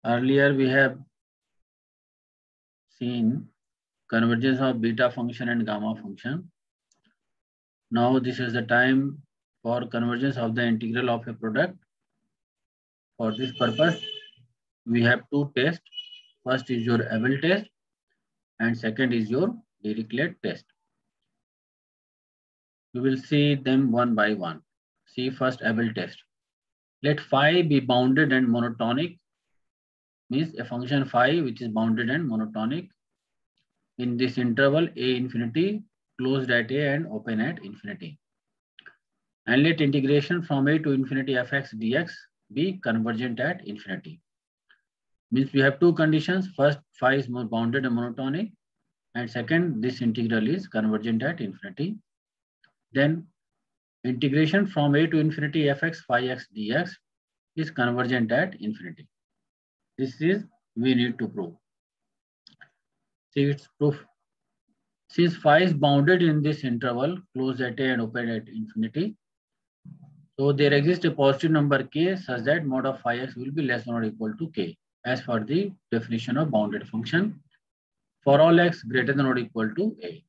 Earlier we have seen convergence of beta function and gamma function. Now this is the time for convergence of the integral of a product. For this purpose, we have two tests. First is your Abel test and second is your Dirichlet test. We will see them one by one. See first Abel test. Let phi be bounded and monotonic, means a function phi which is bounded and monotonic in this interval a infinity, closed at a and open at infinity. And let integration from a to infinity fx dx be convergent at infinity. Means we have two conditions. First, phi is more bounded and monotonic, and second, this integral is convergent at infinity. Then integration from a to infinity fx phi x dx is convergent at infinity. This is we need to prove. See its proof. Since phi is bounded in this interval, closed at a and open at infinity, so there exists a positive number k such that mod of phi x will be less than or equal to k, as per the definition of bounded function for all x greater than or equal to a.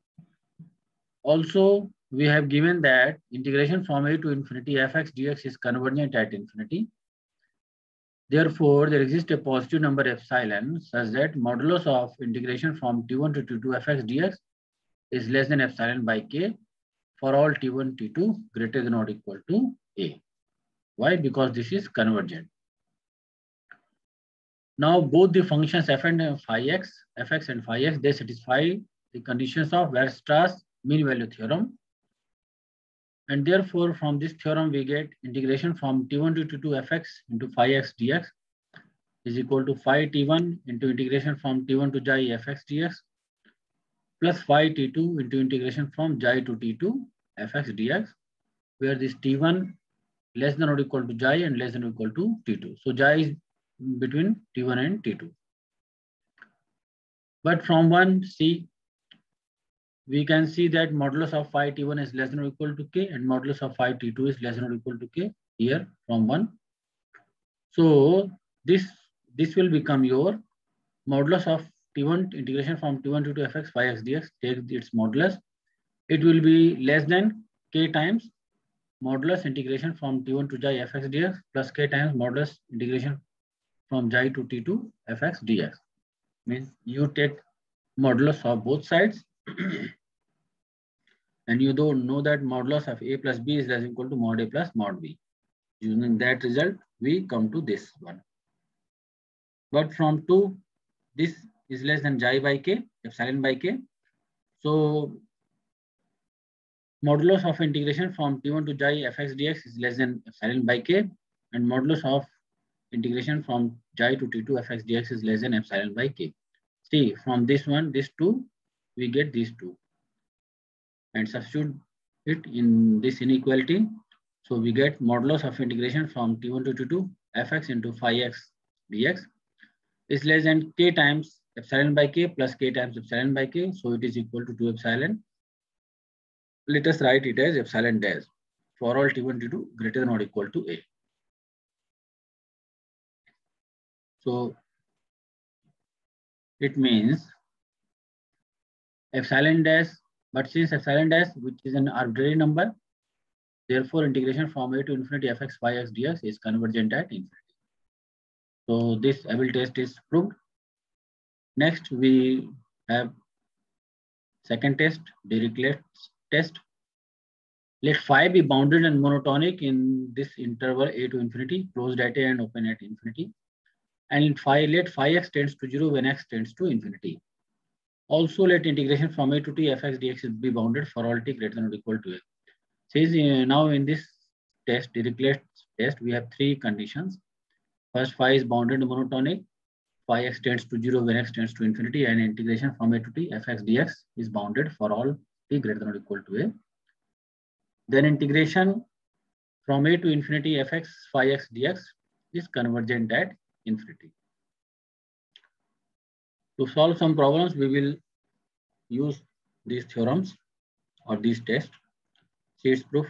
Also, we have given that integration from a to infinity fx dx is convergent at infinity. Therefore, there exists a positive number epsilon such that modulus of integration from t1 to t2 fx dx is less than epsilon by k for all t1, t2 greater than or equal to a. Why? Because this is convergent. Now, both the functions f and phi x, fx and phi x, they satisfy the conditions of Weierstrass mean value theorem. And therefore, from this theorem, we get integration from t1 to t2 fx into phi x dx is equal to phi t1 into integration from t1 to xi fx dx plus phi t2 into integration from xi to t2 fx dx, where this t1 less than or equal to xi and less than or equal to t2. So xi is between t1 and t2. But from 1c, we can see that modulus of phi t1 is less than or equal to k and modulus of phi t2 is less than or equal to k here from 1. So this will become your modulus of t1 integration from t1 to fx phi x dx, take its modulus. It will be less than k times modulus integration from t1 to xi fx dx plus k times modulus integration from xi to t2 fx dx. Means you take modulus of both sides and you don't know that modulus of a plus b is less equal to mod a plus mod b. Using that result, we come to this one. But from 2, this is less than xi by k, epsilon by k. So modulus of integration from t1 to xi fx dx is less than epsilon by k, and modulus of integration from xi to t2 fx dx is less than epsilon by k. See, from this one, this 2, we get these 2. And substitute it in this inequality. So we get modulus of integration from t1 to t2 fx into phi x dx is less than k times epsilon by k plus k times epsilon by k. So it is equal to 2 epsilon. Let us write it as epsilon dash for all t1, t2 greater than or equal to a. So it means epsilon dash, but since epsilon dash, which is an arbitrary number, therefore integration from a to infinity fx phi x dx is convergent at infinity. So this Abel test is proved. Next, we have second test, Dirichlet test. Let phi be bounded and monotonic in this interval a to infinity, closed at a and open at infinity. And let phi x tends to 0 when x tends to infinity. Also, let integration from a to t fx dx be bounded for all t greater than or equal to a. Says now in this test, Dirichlet test, we have 3 conditions. First, phi is bounded and monotonic. Phi x tends to 0 when x tends to infinity, and integration from a to t fx dx is bounded for all t greater than or equal to a. Then integration from a to infinity fx phi x dx is convergent at infinity. To solve some problems, we will use these theorems or these tests. See its proof.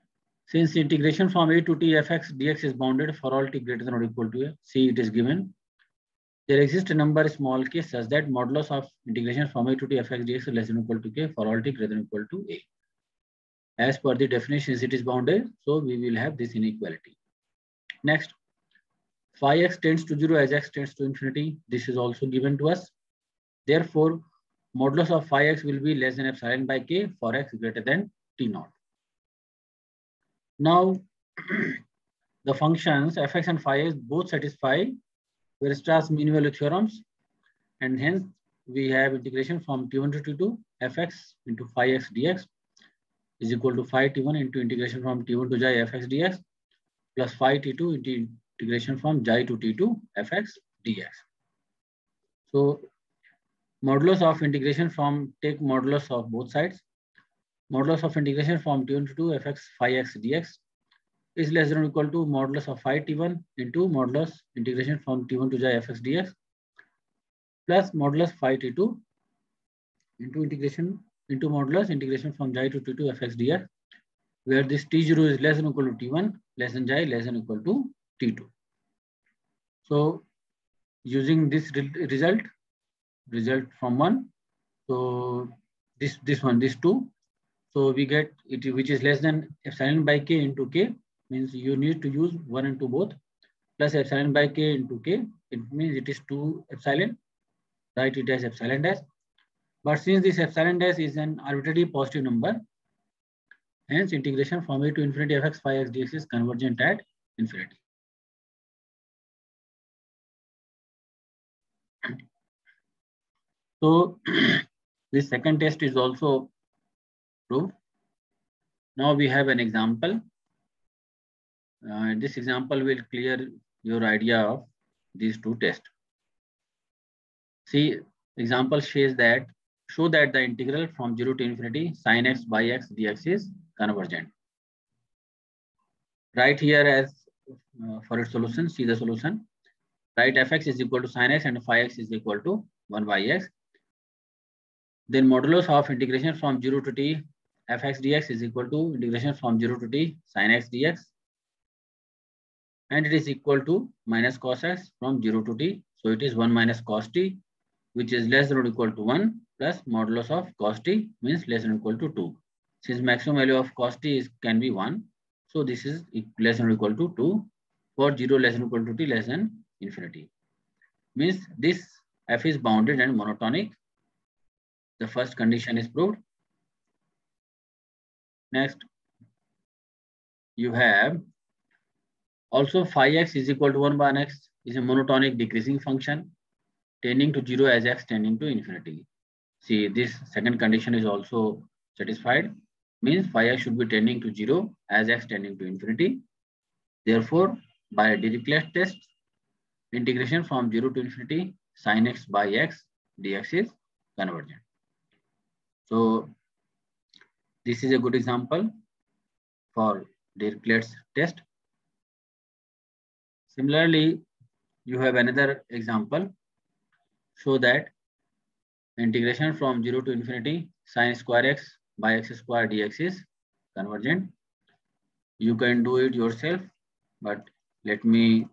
Since integration from a to t fx dx is bounded for all t greater than or equal to a, see it is given there exists a number small k such that modulus of integration from a to t fx dx is less than or equal to k for all t greater than or equal to a. As per the definition, it is bounded, so we will have this inequality. Next, phi x tends to 0 as x tends to infinity. This is also given to us. Therefore, modulus of phi x will be less than epsilon by k for x greater than t naught. Now, the functions fx and phi x both satisfy Weierstrass mean value theorems, and hence we have integration from t1 to t2 fx into phi x dx is equal to phi t1 into integration from t1 to xi fx dx plus phi t2 into integration from xi to t2 fx dx. So modulus of integration from, take modulus of both sides. Modulus of integration from t1 to 2 fx phi x dx is less than or equal to modulus of phi t1 into modulus integration from t1 to xi fx dx plus modulus phi t2 into integration into modulus integration from xi to t2 fx dx, where this t0 is less than or equal to t1, less than xi, less than or equal to t2. So using this result from 1, so this one, this 2, so we get it which is less than epsilon by k into k, means you need to use 1 and 2 both, plus epsilon by k into k, it means it is 2 epsilon, write it as epsilon dash. But since this epsilon dash is an arbitrary positive number, hence integration from a to infinity fx phi x dx is convergent at infinity. So this second test is also proved. Now we have an example. This example will clear your idea of these two tests. See, example shows that the integral from 0 to infinity sin x by x dx is convergent. Write here as for its solution, see the solution. Write fx is equal to sin x and phi x is equal to 1 by x. Then modulus of integration from 0 to t fx dx is equal to integration from 0 to t sin x dx, and it is equal to minus cos x from 0 to t. So it is 1 minus cos t, which is less than or equal to 1 plus modulus of cos t means less than or equal to 2. Since maximum value of cos t can be 1, so this is less than or equal to 2 for 0 less than or equal to t less than infinity. Means this f is bounded and monotonic. The first condition is proved. Next, you have also phi x is equal to 1 by x is a monotonic decreasing function tending to 0 as x tending to infinity. See, this second condition is also satisfied. Means phi x should be tending to 0 as x tending to infinity. Therefore, by Dirichlet test, integration from 0 to infinity sin x by x dx is convergent. So this is a good example for Dirichlet's test. Similarly, you have another example. Show that integration from 0 to infinity sin square x by x square dx is convergent. You can do it yourself, but let me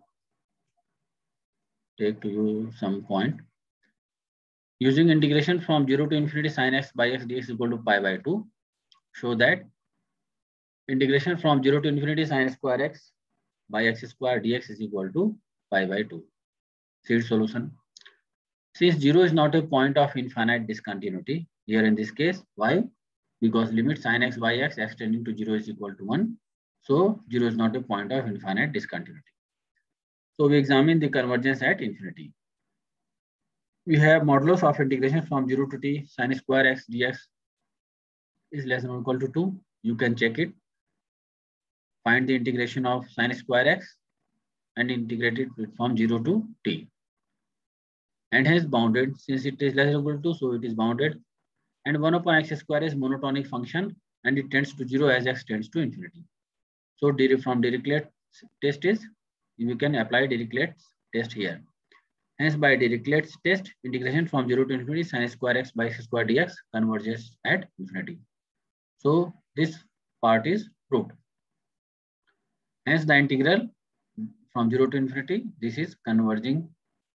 take to you some point. Using integration from 0 to infinity sin x by x dx is equal to pi by 2. Show that integration from 0 to infinity sin square x by x square dx is equal to pi by 2. See solution. Since 0 is not a point of infinite discontinuity, here in this case, why? Because limit sin x by x tending to 0 is equal to 1. So 0 is not a point of infinite discontinuity. So we examine the convergence at infinity. We have modulus of integration from 0 to t sin square x dx is less than or equal to 2. You can check it. Find the integration of sin square x and integrate it from 0 to t. And hence bounded, since it is less than or equal to 2, so it is bounded. And 1 upon x square is monotonic function and it tends to 0 as x tends to infinity. So from Dirichlet test is, we can apply Dirichlet's test here. Hence by Dirichlet's test, integration from 0 to infinity sin square x by x square dx converges at infinity. So this part is proved. Hence the integral from 0 to infinity, this is converging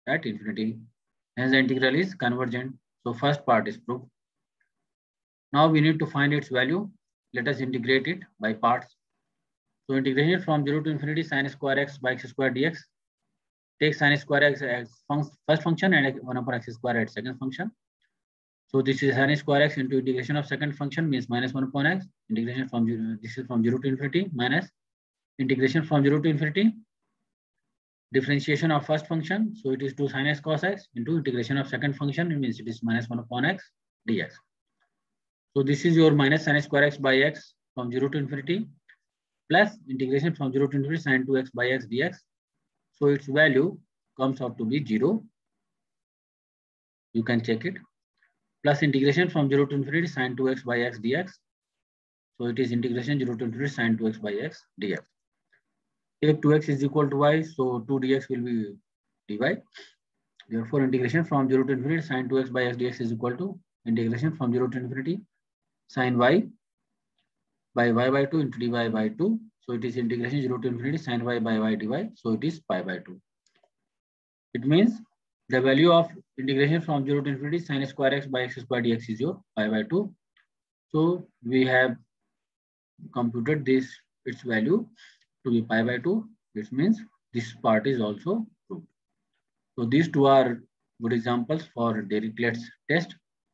at infinity. Hence the integral is convergent. So first part is proved. Now we need to find its value. Let us integrate it by parts. So integration from 0 to infinity sin square x by x square dx. Take sin square x as first function and 1 upon x square as second function. So this is sin square x into integration of second function means minus 1 upon x. Integration from 0, this is from 0 to infinity minus integration from 0 to infinity. Differentiation of first function. So it is 2 sin x cos x into integration of second function. It means it is minus 1 upon x dx. So this is your minus sin square x by x from 0 to infinity plus integration from 0 to infinity sin 2x by x dx. So its value comes out to be 0. You can check it. Plus integration from 0 to infinity sin 2x by x dx. So it is integration 0 to infinity sin 2x by x dx. If 2x is equal to y, so 2 dx will be dy. Therefore, integration from 0 to infinity sin 2x by x dx is equal to integration from 0 to infinity sin y by y by 2 into dy by 2. So it is integration 0 to infinity sin y by y dy. So it is pi by 2. It means the value of integration from 0 to infinity sin square x by x square dx is your pi by 2. So we have computed its value to be pi by 2. This means this part is also proved. So these two are good examples for Dirichlet's test.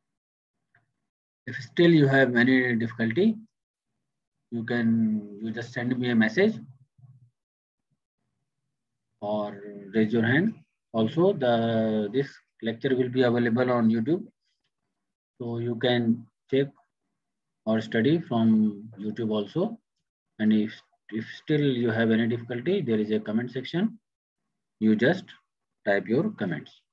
If still you have any difficulty, you just send me a message or raise your hand. Also, this lecture will be available on YouTube, so you can check or study from YouTube also. And if still you have any difficulty, there is a comment section. You just type your comments.